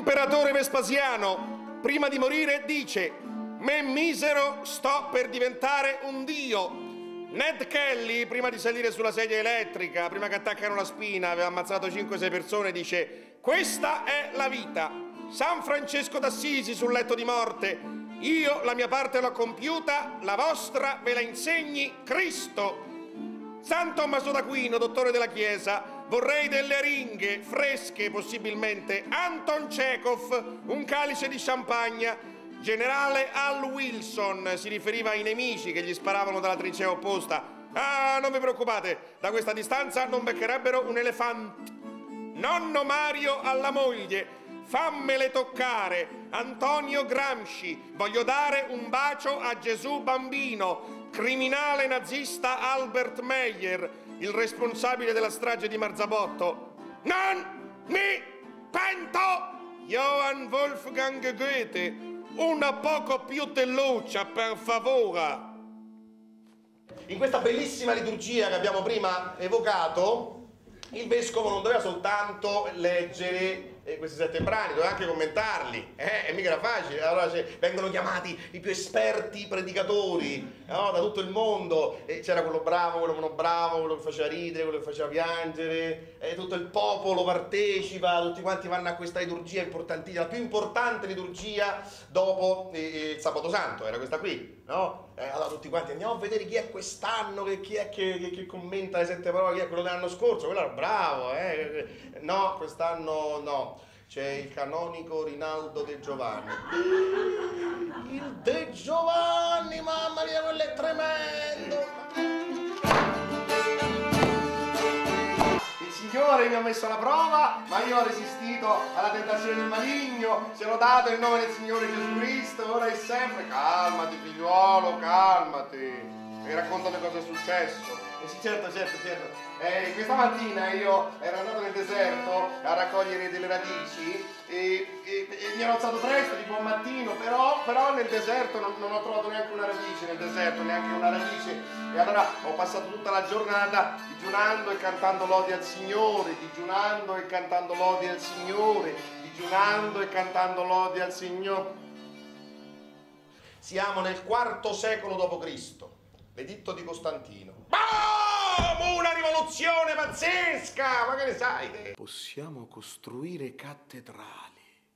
L'imperatore Vespasiano, prima di morire, dice: me misero sto per diventare un dio. Ned Kelly, prima di salire sulla sedia elettrica, prima che attaccano la spina, aveva ammazzato 5-6 persone, dice: questa è la vita. San Francesco d'Assisi sul letto di morte: io la mia parte l'ho compiuta, la vostra ve la insegni Cristo. San Tommaso d'Aquino, dottore della Chiesa: vorrei delle aringhe fresche, possibilmente. Anton Chekhov, un calice di champagne. Generale Al Wilson, si riferiva ai nemici che gli sparavano dalla trincea opposta. Ah, non vi preoccupate, da questa distanza non beccherebbero un elefante. Nonno Mario alla moglie: fammele toccare. Antonio Gramsci: voglio dare un bacio a Gesù bambino. Criminale nazista Albert Meyer, il responsabile della strage di Marzabotto: non mi pento. Johann Wolfgang Goethe: una poco più teluccia, per favore. In questa bellissima liturgia che abbiamo prima evocato, il vescovo non doveva soltanto leggere questi 7 brani, doveva anche commentarli. E mica era facile. Allora vengono chiamati i più esperti predicatori, no? Da tutto il mondo. C'era quello bravo, quello meno bravo, quello che faceva ridere, quello che faceva piangere. Tutto il popolo partecipa, tutti quanti vanno a questa liturgia importantissima, la più importante liturgia dopo il Sabato Santo, era questa qui, no? Allora tutti quanti andiamo a vedere chi è quest'anno, chi è che commenta le 7 parole, chi è quello dell'anno scorso, quello era bravo, no, quest'anno no, c'è il canonico Rinaldo De Giovanni. Il De Giovanni, mamma mia, quello è tremendo! Il Signore mi ha messo alla prova, ma io ho resistito alla tentazione del maligno, se l'ho dato in nome del Signore Gesù Cristo, ora e sempre. Calmati figliuolo, calmati. Mi raccontami cosa è successo. Sì, certo. Questa mattina io ero andato nel deserto a raccogliere delle radici e mi ero alzato presto di buon mattino, però nel deserto non ho trovato neanche una radice, e allora ho passato tutta la giornata digiunando e cantando lodi al Signore, digiunando e cantando lodi al Signore, digiunando e cantando lodi al Signore. Siamo nel IV secolo d.C., l'editto di Costantino. Boom! Una rivoluzione pazzesca! Ma che ne sai? Possiamo costruire cattedrali.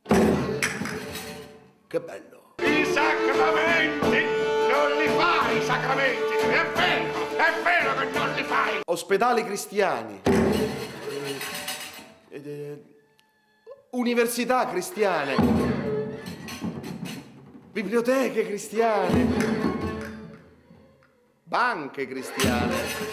Che bello! I sacramenti! Non li fai i sacramenti! È vero che non li fai! Ospedali cristiani. Università cristiane. Biblioteche cristiane. Banche cristiane.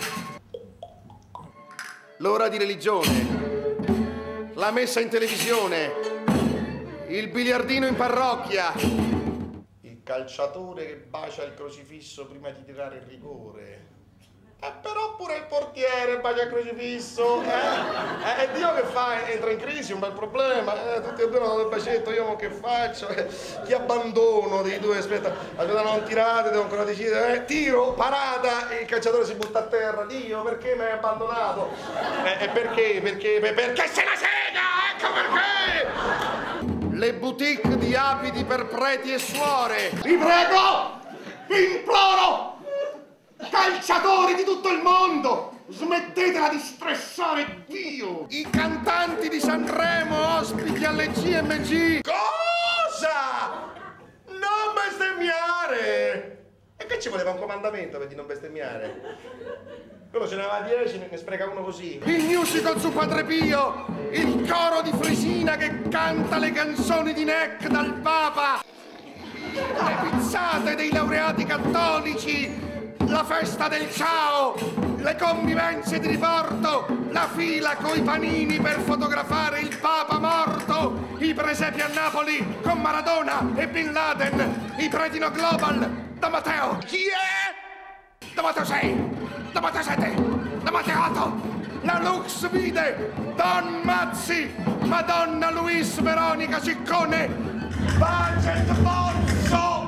L'ora di religione. La messa in televisione. Il biliardino in parrocchia. Il calciatore che bacia il crocifisso prima di tirare il rigore. Però pure il portiere bacia il crocifisso. E Dio che fa? Entra in crisi, un bel problema. Tutti e due hanno del bacetto, io che faccio? Chi abbandono dei due? Aspetta, non tirate, devo ancora decidere. Tiro, parata, il calciatore si butta a terra. Dio, perché mi hai abbandonato? Perché se la sega, ecco perché! Le boutique di abiti per preti e suore. Vi prego, vi imploro, calciatori di tutto il mondo, smettetela di stressare Dio! I cantanti di Sanremo ospiti alle CMG. Cosa? Non bestemmiare! E che ci voleva un comandamento per di non bestemmiare? Quello ce ne aveva 10, ne spreca uno così. Il musical su Padre Pio, il coro di Frisina che canta le canzoni di Neck dal Papa, le pizzate dei laureati cattolici, la festa del ciao, le convivenze di riporto, la fila coi panini per fotografare il Papa morto, i presepi a Napoli con Maradona e Bin Laden, i Pretino Global, da Matteo. Chi è? Da Matteo 6, da Matteo 7, da Matteo 8, la Lux Vide, Don Mazzi, Madonna Luis Veronica Ciccone, Budget Bozzo.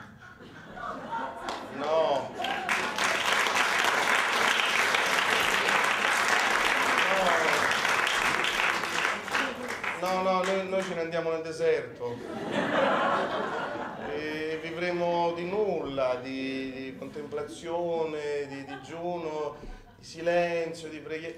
No. No, noi ce ne andiamo nel certo. E vivremo di nulla, di contemplazione, di digiuno, di silenzio, di preghiera.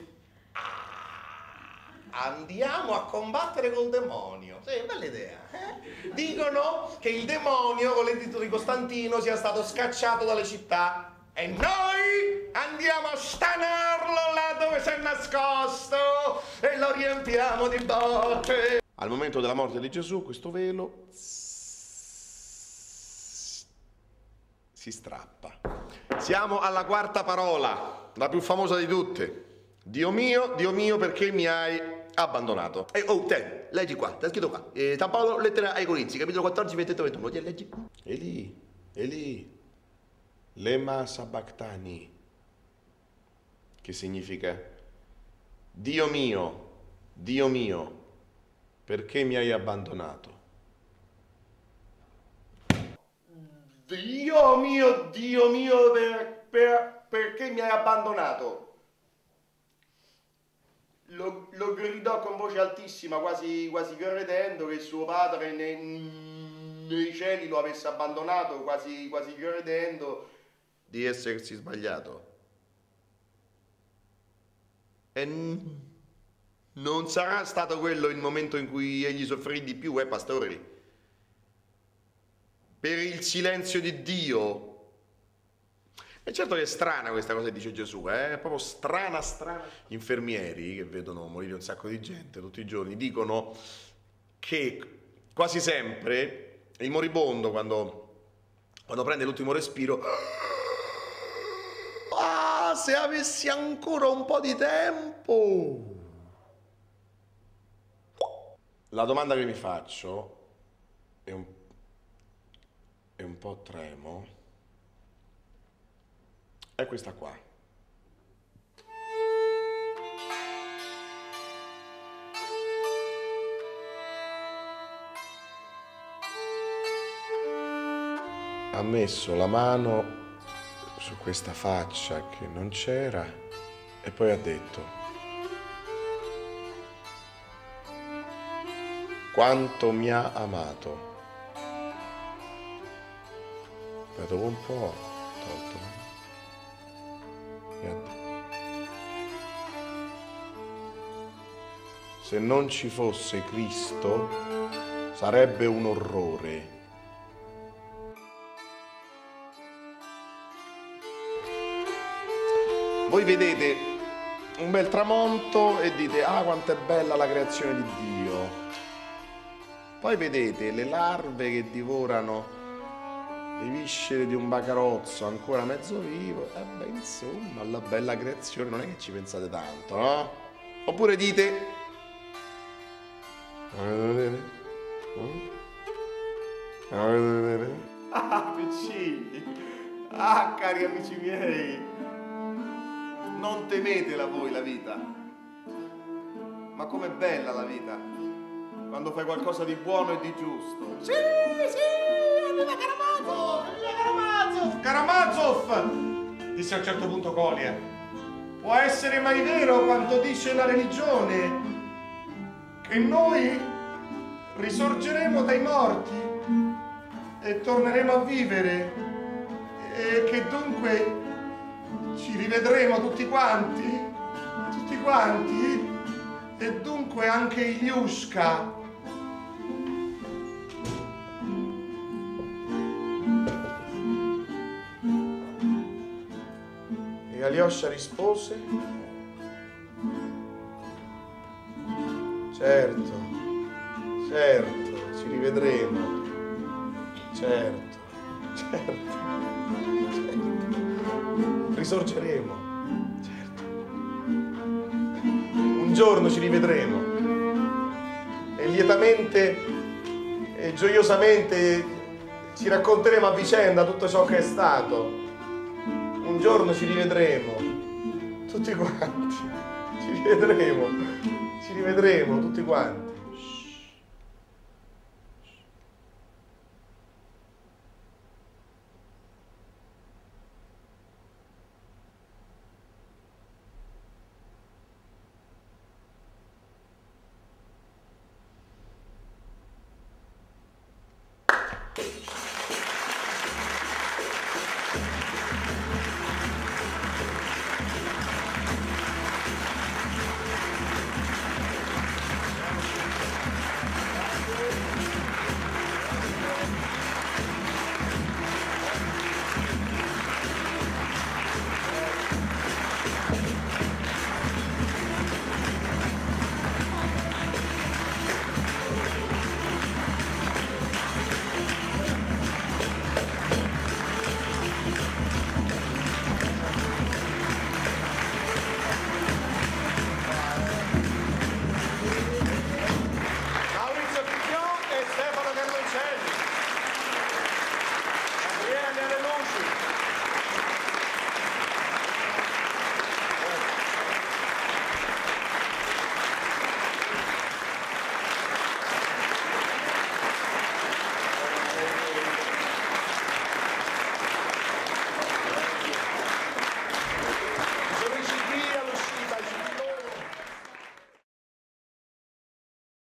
Andiamo a combattere col demonio. Sì, bella idea. Dicono che il demonio, con l'editto di Costantino, sia stato scacciato dalle città. E noi andiamo a stanarlo là dove si è nascosto e lo riempiamo di botte. Al momento della morte di Gesù, questo velo si strappa. Siamo alla quarta parola, la più famosa di tutte. Dio mio, perché mi hai abbandonato? Oh, te, leggi qua, sta scritto qua. San Paolo, lettera ai Corinzi, capitolo 14, versetto 21. Ti leggi? Eli, lema sabachthani, che significa Dio mio, perché mi hai abbandonato? Dio mio, perché mi hai abbandonato? Lo gridò con voce altissima, quasi credendo che suo padre nei cieli lo avesse abbandonato, quasi credendo di essersi sbagliato. E non sarà stato quello il momento in cui egli soffrì di più, pastori? Per il silenzio di Dio. E certo che è strana questa cosa che dice Gesù, è proprio strana. Gli infermieri, che vedono morire un sacco di gente tutti i giorni, dicono che quasi sempre il moribondo, quando prende l'ultimo respiro, se avessi ancora un po' di tempo. La domanda che mi faccio è un po' tremo. È questa qua. Ha messo la mano su questa faccia che non c'era e poi ha detto: quanto mi ha amato. Poi dopo un po' tolto. Se non ci fosse Cristo, sarebbe un orrore. Voi vedete un bel tramonto e dite: ah, quanto è bella la creazione di Dio. Poi vedete le larve che divorano le viscere di un bacarozzo ancora mezzo vivo. E beh, insomma, alla bella creazione non è che ci pensate tanto, no? Oppure dite: ah, piccini, ah, cari amici miei, non temetela voi la vita. Ma com'è bella la vita quando fai qualcosa di buono e di giusto. Sì, viva Karamazov, viva Karamazov! Karamazov, disse a un certo punto Colia, può essere mai vero quanto dice la religione? Che noi risorgeremo dai morti e torneremo a vivere e che dunque ci rivedremo tutti quanti e dunque anche Ilyushka. E Alyosha rispose: certo, ci rivedremo, certo, risorgeremo, certo, un giorno ci rivedremo e lietamente e gioiosamente ci racconteremo a vicenda tutto ciò che è stato. Un giorno ci rivedremo, tutti quanti, ci rivedremo tutti quanti.